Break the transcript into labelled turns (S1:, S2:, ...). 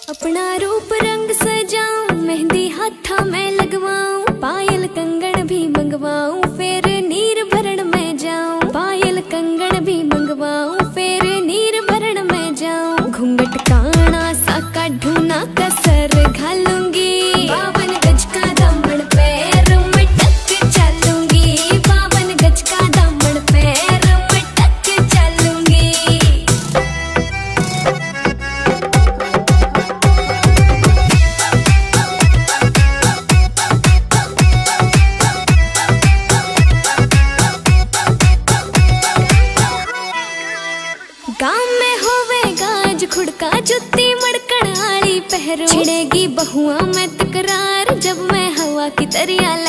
S1: अपना रूप रंग सजाऊं, मेहंदी हाथा में लगवाऊं, पायल कंगन भी मंगवाऊं, फिर नीर भरण में जाऊं। पायल कंगन भी मंगवाऊं, फिर नीर भरण में जाऊं। घूंघट काना सा काढूं ना कसर घालूंगी, 52 गज का दामन पैर में टक चलूंगी। 52 गज का दामन पैर में टक चलूंगी। गाँव में होवेगा आज खुड़का, जुत्ती मड़कण आली पहरो, छिड़ेगी बहुआ में तकरार जब मैं हवा की तरिया